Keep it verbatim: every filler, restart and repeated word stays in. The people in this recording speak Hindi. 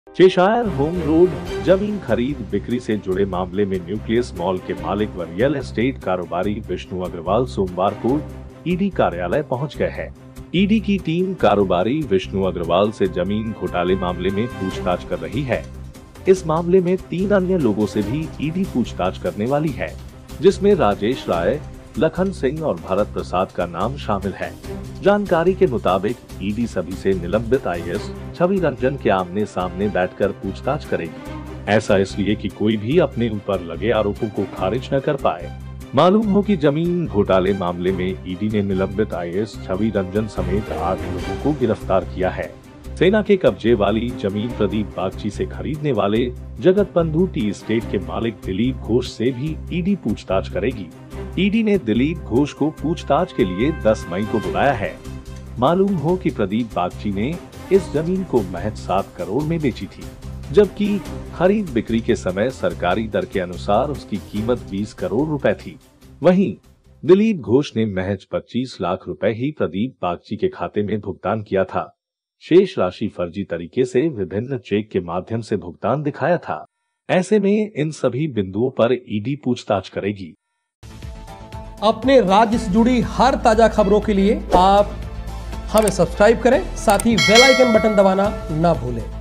चेशायर होम रोड जमीन खरीद बिक्री से जुड़े मामले में न्यूक्लियस मॉल के मालिक व रियल एस्टेट कारोबारी विष्णु अग्रवाल सोमवार को ईडी कार्यालय पहुंच गए हैं। ईडी की टीम कारोबारी विष्णु अग्रवाल से जमीन घोटाले मामले में पूछताछ कर रही है। इस मामले में तीन अन्य लोगों से भी ईडी पूछताछ करने वाली है, जिसमें राजेश राय, लखन सिंह और भरत प्रसाद का नाम शामिल है। जानकारी के मुताबिक ईडी सभी से निलंबित आई ए एस छवि रंजन के आमने सामने बैठकर पूछताछ करेगी। ऐसा इसलिए कि कोई भी अपने ऊपर लगे आरोपों को खारिज न कर पाए। मालूम हो कि जमीन घोटाले मामले में ईडी ने निलंबित आई ए एस छवि रंजन समेत आठ लोगों को गिरफ्तार किया है। सेना के कब्जे वाली जमीन प्रदीप बागची से खरीदने वाले जगत बंधु टी एस्टेट के मालिक दिलीप घोष से भी ईडी पूछताछ करेगी। ईडी ने दिलीप घोष को पूछताछ के लिए दस मई को बुलाया है। मालूम हो कि प्रदीप बागची ने इस जमीन को महज सात करोड़ में बेची थी, जबकि खरीद बिक्री के समय सरकारी दर के अनुसार उसकी कीमत बीस करोड़ रुपए थी। वहीं दिलीप घोष ने महज पच्चीस लाख रुपए ही प्रदीप बागची के खाते में भुगतान किया था। शेष राशि फर्जी तरीके से विभिन्न चेक के माध्यम से भुगतान दिखाया था। ऐसे में इन सभी बिंदुओं पर ईडी पूछताछ करेगी। अपने राज्य से जुड़ी हर ताजा खबरों के लिए आप हमें सब्सक्राइब करें, साथ ही बेल आइकन बटन दबाना ना भूलें।